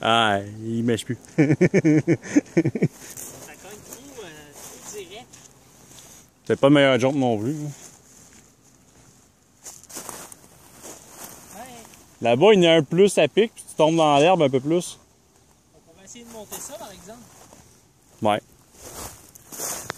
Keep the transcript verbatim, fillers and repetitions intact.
Ah, il mèche plus. Ça cogne trop, euh, trop direct. C'est pas le meilleur jump non plus. Ouais. Là-bas, il y en a un plus à pic, puis tu tombes dans l'herbe un peu plus. On va essayer de monter ça, par exemple. Ouais.